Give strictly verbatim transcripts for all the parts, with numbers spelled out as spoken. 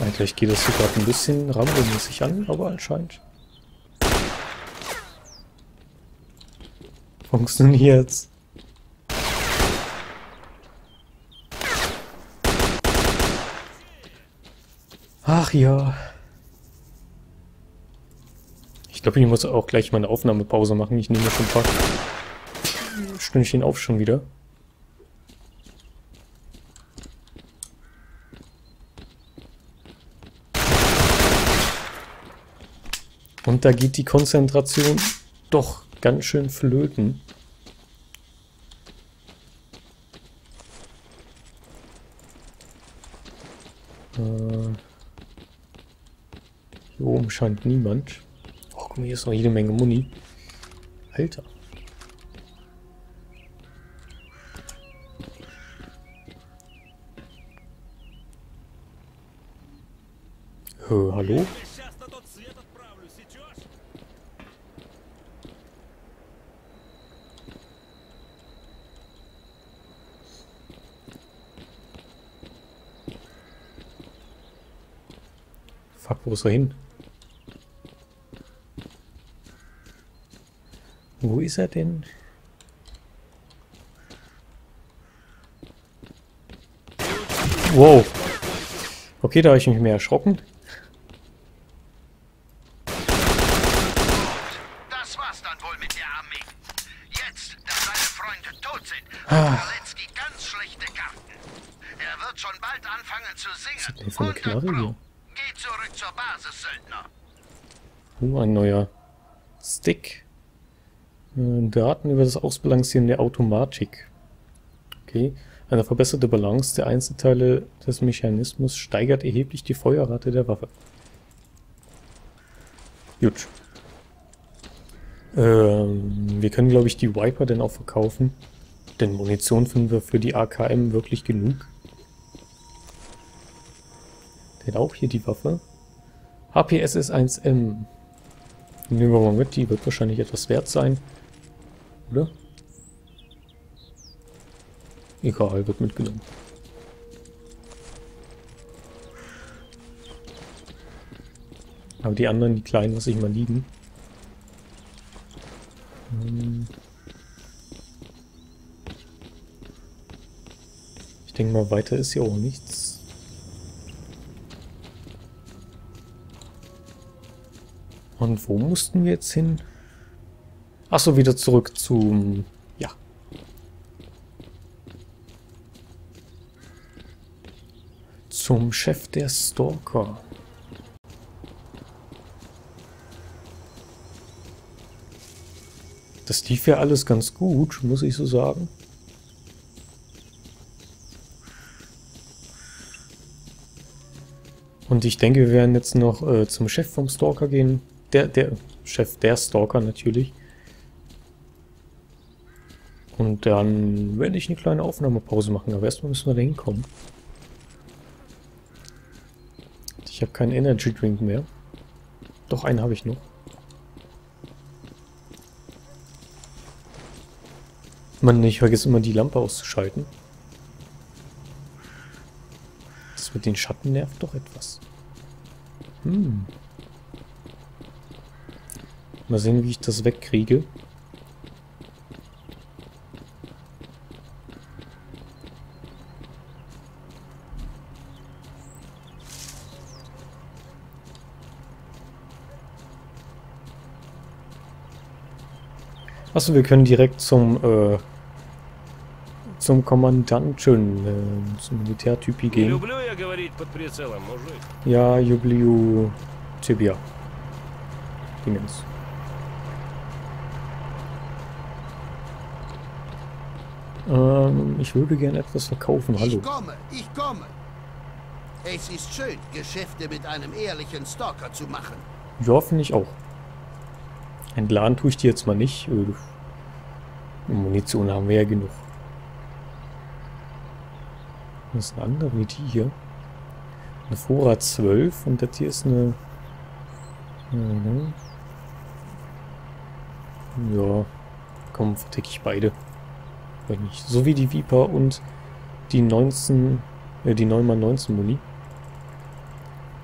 Eigentlich geht das hier gerade ein bisschen Rambo-mäßig an, aber anscheinend funktioniert's. Ach ja. Ich glaube, ich muss auch gleich mal eine Aufnahmepause machen. Ich nehme schon ein paar Stündchen auf schon wieder. Und da geht die Konzentration doch ganz schön flöten. Äh, hier oben scheint niemand. Oh, guck mal, hier ist noch jede Menge Muni. Alter. Äh, hallo? Fuck, wo ist er hin? Wo ist er denn? Wow. Okay, da habe ich mich mehr erschrocken. Das war's dann wohl mit der Armee. Jetzt, da seine Freunde tot sind, hat Ah. Kalecki ganz schlechte Karten. Er wird schon bald anfangen zu Was singen. hat denn für eine Und Knarre hier? Geh zurück zur Basis, Söldner. Oh, ein neuer Stick. Äh, Daten über das Ausbalancieren der Automatik. Okay. Eine verbesserte Balance der Einzelteile des Mechanismus steigert erheblich die Feuerrate der Waffe. Gut. Ähm, wir können, glaube ich, die Viper dann auch verkaufen. Denn Munition finden wir für die A K M wirklich genug. Der hat auch hier die Waffe. H P S S eins M. Nehmen wir mal mit, die wird wahrscheinlich etwas wert sein. Oder? Egal, wird mitgenommen. Aber die anderen, die kleinen, lasse ich mal liegen. Hm. Ich denke mal, weiter ist hier auch nichts. Und wo mussten wir jetzt hin? Achso, wieder zurück zum... Ja. Zum Chef der Stalker. Das lief ja alles ganz gut, muss ich so sagen. Und ich denke, wir werden jetzt noch äh, zum Chef vom Stalker gehen. Der, der Chef der Stalker natürlich. Und dann werde ich eine kleine Aufnahmepause machen. Aber erstmal müssen wir da hinkommen. Ich habe keinen Energy Drink mehr. Doch, einen habe ich noch. Mann, ich vergesse immer die Lampe auszuschalten. Das mit den Schatten nervt doch etwas. Hm. Mal sehen, wie ich das wegkriege. Achso, wir können direkt zum äh, zum Kommandanten, äh, zum Militärtypi gehen. Ja, Jubliu Tibia. Dingens. Ähm, ich würde gerne etwas verkaufen. Hallo. Ich komme, ich komme. Es ist schön, Geschäfte mit einem ehrlichen Stalker zu machen. Ja, finde ich auch. Entladen tue ich die jetzt mal nicht. Munition haben wir ja genug. Das ist eine andere wie die hier. Eine Vorrat zwölf und das hier ist eine... Mhm. Ja, komm, verticke ich beide. Weiß nicht. So wie die Viper und die neunzehn, äh, die neun mal neunzehn Muni.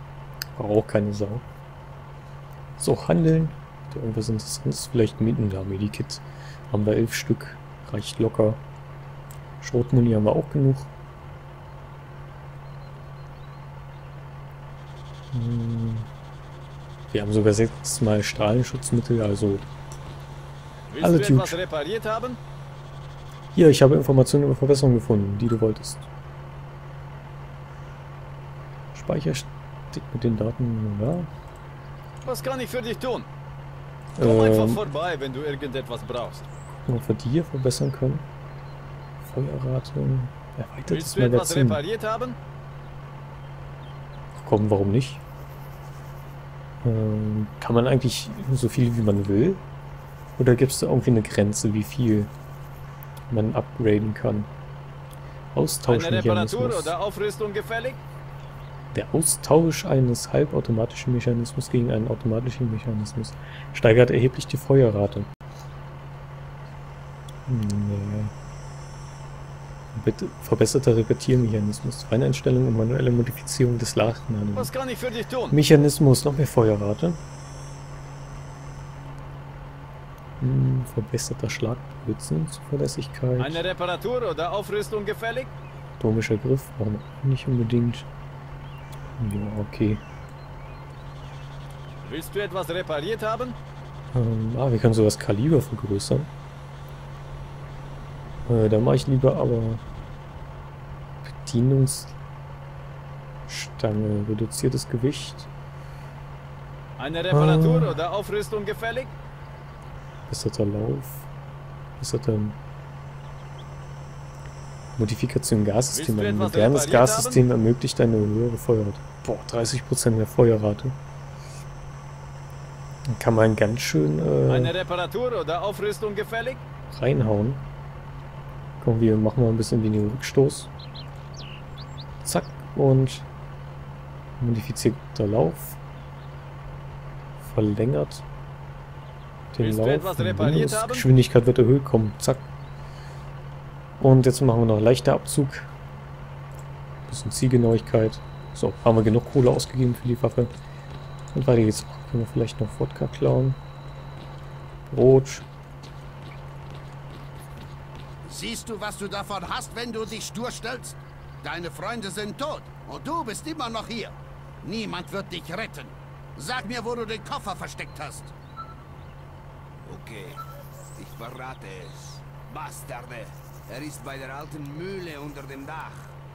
Braucht keine Sau. So, handeln. Hat ja irgendwas Interessantes vielleicht mieten. Ja, Medikit haben wir elf Stück. Reicht locker. Schrotmuni haben wir auch genug. Hm. Wir haben sogar sechsmal Strahlenschutzmittel, also Willst alle du etwas gut. repariert haben? Hier, ich habe Informationen über Verbesserungen gefunden, die du wolltest. Speicherstick mit den Daten, ja. Was kann ich für dich tun? Komm einfach Ähm, vorbei, wenn du irgendetwas brauchst. gucken, ob wir die hier verbessern können. Feuerrate, erweitertes Willst du etwas Magazin. repariert haben? Komm, warum nicht? Ähm, kann man eigentlich so viel wie man will? Oder gibt es da irgendwie eine Grenze, wie viel man upgraden kann? Eine Austauschmechanismus. Reparatur oder Aufrüstung gefällig? Der Austausch eines halbautomatischen Mechanismus gegen einen automatischen Mechanismus steigert erheblich die Feuerrate. Nee. Bitte verbesserter Repetiermechanismus. Feineinstellung und manuelle Modifizierung des Laden. Was kann ich für dich tun? Mechanismus, noch mehr Feuerrate. Hm, verbesserter Schlagbolzen, Zuverlässigkeit. Eine Reparatur oder Aufrüstung gefällig? Atomischer Griff, brauchen wir auch nicht unbedingt. Ja, okay. Willst du etwas repariert haben? Ähm, ah, wir können sogar das Kaliber vergrößern. Äh, da mache ich lieber aber Bedienungsstange, reduziertes Gewicht. Eine Reparatur Ah. oder Aufrüstung gefällig? Besserter Lauf. Besserter Modifikation im Gassystem. Willst du Ein etwas modernes repariert Gassystem ermöglicht eine höhere Feuerrate. Boah, dreißig Prozent mehr Feuerrate. Dann kann man ganz schön Eine äh, Reparatur oder Aufrüstung gefällig? reinhauen. Komm, wir machen mal ein bisschen weniger Rückstoß. Zack. Und modifizierter Lauf. Verlängert den Willst du Lauf. etwas repariert haben? Geschwindigkeit wird erhöht. Komm, zack. Und jetzt machen wir noch leichter Abzug. Bisschen Zielgenauigkeit. So, haben wir genug Kohle ausgegeben für die Waffe. Und weiter geht's. Können wir vielleicht noch Wodka klauen. Brot. Siehst du, was du davon hast, wenn du dich stur stellst? Deine Freunde sind tot und du bist immer noch hier. Niemand wird dich retten. Sag mir, wo du den Koffer versteckt hast. Okay, ich verrate es. Bastarde, er ist bei der alten Mühle unter dem Dach.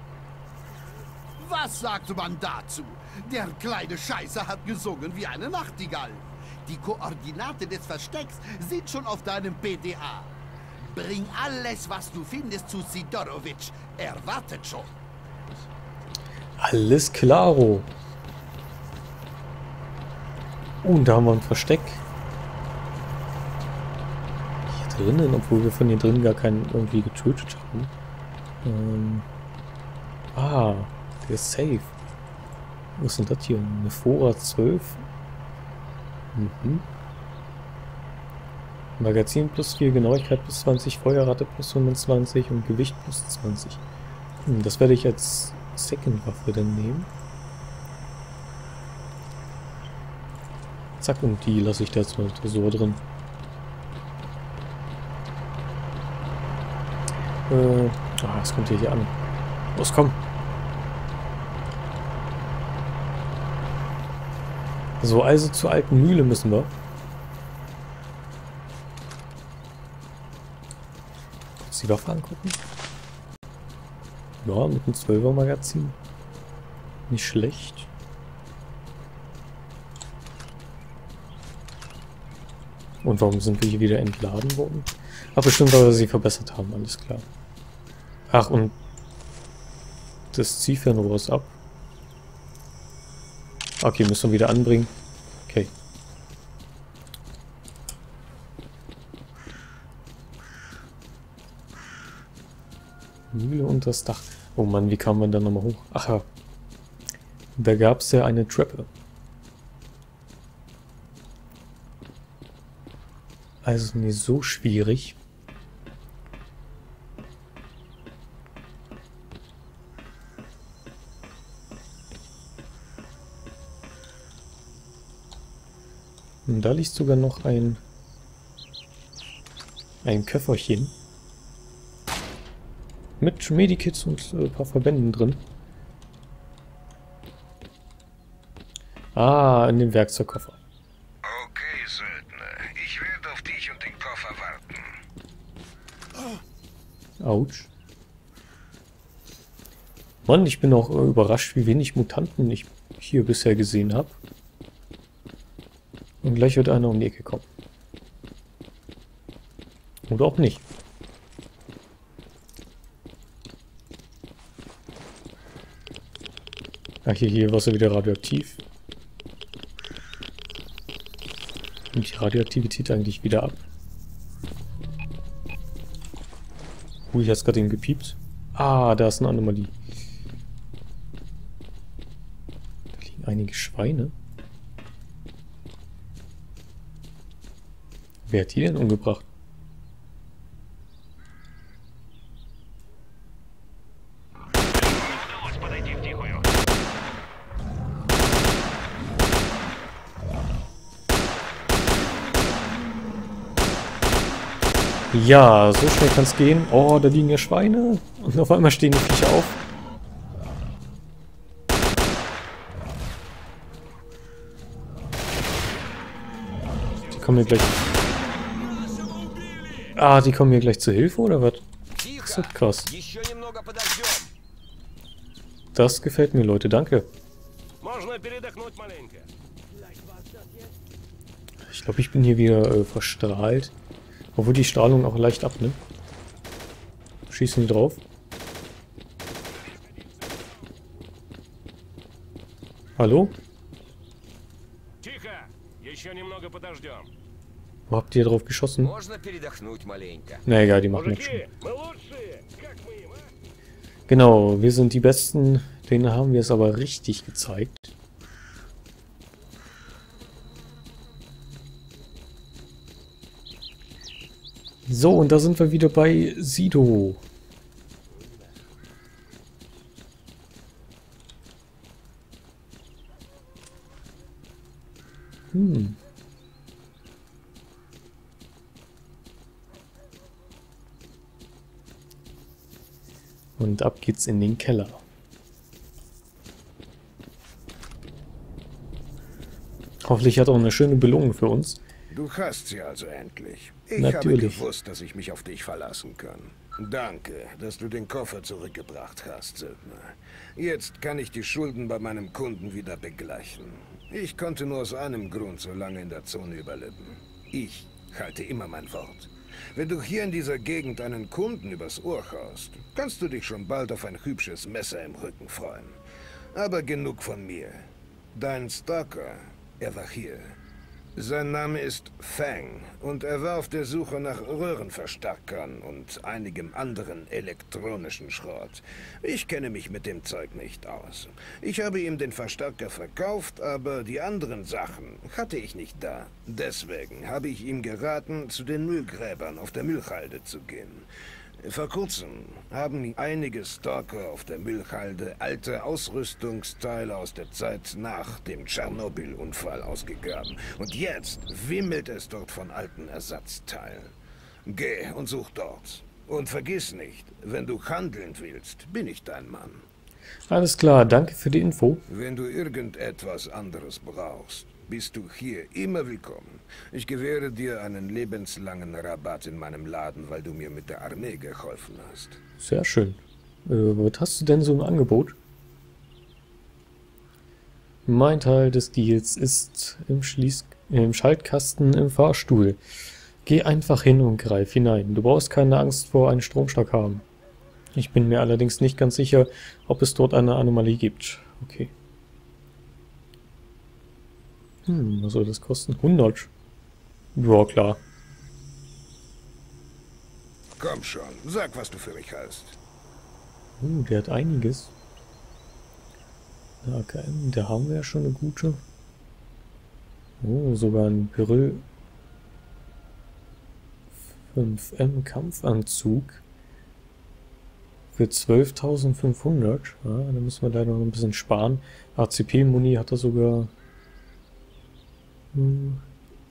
Was sagt man dazu? Der kleine Scheißer hat gesungen wie eine Nachtigall. Die Koordinaten des Verstecks sind schon auf deinem P D A. Bring alles, was du findest, zu Sidorovic. Er wartet schon. Alles klaro. Und da haben wir ein Versteck. Hier drinnen, obwohl wir von hier drinnen gar keinen irgendwie getötet haben. Ähm. Ah, der ist safe. Was ist denn das hier? Eine Fora zwölf. Mhm. Magazin plus vier, Genauigkeit plus zwanzig, Feuerrate plus fünfundzwanzig und Gewicht plus zwanzig. Hm, das werde ich als Second-Waffe dann nehmen. Zack, und die lasse ich da jetzt mal im Tresor drin. Äh, ah, es kommt hier, hier an. Los, komm! So, also zur alten Mühle müssen wir. Kurz die Waffe angucken. Ja, mit einem zwölfer Magazin. Nicht schlecht. Und warum sind wir hier wieder entladen worden? Ach, bestimmt, weil wir sie verbessert haben, alles klar. Ach, und das Zielfernrohr ist ab. Okay, müssen wir wieder anbringen. Okay. Mühle und das Dach. Oh Mann, wie kam man da nochmal hoch? Ach ja. Da gab es ja eine Treppe. Also nicht so schwierig. Und da liegt sogar noch ein ein Köfferchen mit Medikits und äh, ein paar Verbänden drin. Ah, in dem Werkzeugkoffer. Okay, Söldner. Ich werde auf dich und den Koffer warten. Autsch. Mann, ich bin auch äh, überrascht, wie wenig Mutanten ich hier bisher gesehen habe. Und gleich wird einer um die Ecke kommen. Oder auch nicht. Ach, hier, hier war es ja wieder radioaktiv. Nimmt die Radioaktivität eigentlich wieder ab? Ui, ich hat's gerade eben gepiept. Ah, da ist eine Anomalie. Da liegen einige Schweine. Wer hat die denn umgebracht? Ja, so schnell kann es gehen. Oh, da liegen ja Schweine. Und auf einmal stehen die Viecher auf. Die kommen mir gleich... Ah, die kommen mir gleich zur Hilfe, oder was? Das ist krass. Das gefällt mir, Leute. Danke. Ich glaube, ich bin hier wieder äh, verstrahlt. Obwohl die Strahlung auch leicht abnimmt. Schießen die drauf. Hallo? Wo habt ihr drauf geschossen? Na egal, die machen jetzt schon. Genau, wir sind die Besten. Denen haben wir es aber richtig gezeigt. So, und da sind wir wieder bei Sido. Hm. Und ab geht's in den Keller. Hoffentlich hat er auch eine schöne Belohnung für uns. Du hast sie also endlich. Ich Natürlich. habe gewusst, dass ich mich auf dich verlassen kann. Danke, dass du den Koffer zurückgebracht hast, Söldner. Jetzt kann ich die Schulden bei meinem Kunden wieder begleichen. Ich konnte nur aus einem Grund so lange in der Zone überleben. Ich halte immer mein Wort. Wenn du hier in dieser Gegend einen Kunden übers Ohr haust, kannst du dich schon bald auf ein hübsches Messer im Rücken freuen. Aber genug von mir. Dein Stalker, er war hier. Sein Name ist Fang und er war auf der Suche nach Röhrenverstärkern und einigem anderen elektronischen Schrott. Ich kenne mich mit dem Zeug nicht aus. Ich habe ihm den Verstärker verkauft, aber die anderen Sachen hatte ich nicht da. Deswegen habe ich ihm geraten, zu den Müllgräbern auf der Müllhalde zu gehen. Vor kurzem haben einige Stalker auf der Müllhalde alte Ausrüstungsteile aus der Zeit nach dem Tschernobyl-Unfall ausgegraben. Und jetzt wimmelt es dort von alten Ersatzteilen. Geh und such dort. Und vergiss nicht, wenn du handeln willst, bin ich dein Mann. Alles klar, danke für die Info. Wenn du irgendetwas anderes brauchst, bist du hier immer willkommen. Ich gewähre dir einen lebenslangen Rabatt in meinem Laden, weil du mir mit der Armee geholfen hast. Sehr schön. Äh, was hast du denn so im Angebot? Mein Teil des Deals ist im, Schließ im Schaltkasten im Fahrstuhl. Geh einfach hin und greif hinein. Du brauchst keine Angst vor einem Stromschlag haben. Ich bin mir allerdings nicht ganz sicher, ob es dort eine Anomalie gibt. Okay. Hm, was soll das kosten? hundert. Ja, klar. Komm schon, sag, was du für mich hast. Uh, der hat einiges. Eine A K M, da haben wir ja schon eine gute. Oh, sogar ein Peril fünf M Kampfanzug. Für zwölftausendfünfhundert. Ja, da müssen wir leider noch ein bisschen sparen. A C P-Muni hat er sogar. Hm,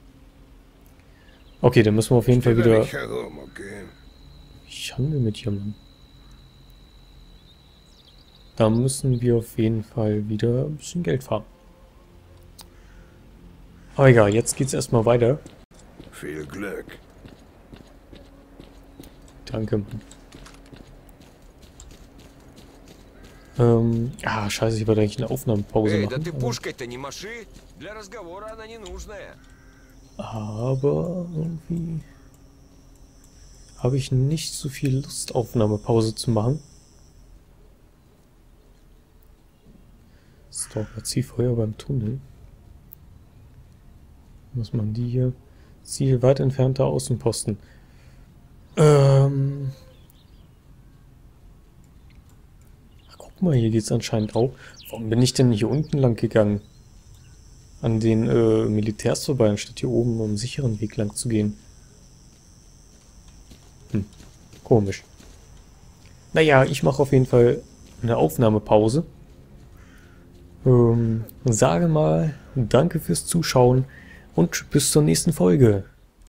Okay, dann müssen wir auf jeden Fall wieder... nicht herum, okay? Ich handle mit jemandem. Da müssen wir auf jeden Fall wieder ein bisschen Geld farmen. Aber egal, jetzt geht's erstmal weiter. Viel Glück. Danke, Mann. Ähm, ah, scheiße, ich wollte eigentlich eine Aufnahmepause Эй, да machen. ты Aber, пушкой-то не маши. Для разговора она не нужная. aber irgendwie habe ich nicht so viel Lust, Aufnahmepause zu machen. Stalker, Zielfeuer beim Tunnel. Was machen die hier? Ziel weit entfernter Außenposten. Ähm... Ach, guck mal, hier geht's anscheinend auch. Warum bin ich denn hier unten lang gegangen? An den äh, Militärs vorbei, anstatt hier oben um einen sicheren Weg lang zu gehen. Hm, komisch. Naja, ich mache auf jeden Fall eine Aufnahmepause. Ähm, sage mal, danke fürs Zuschauen und bis zur nächsten Folge.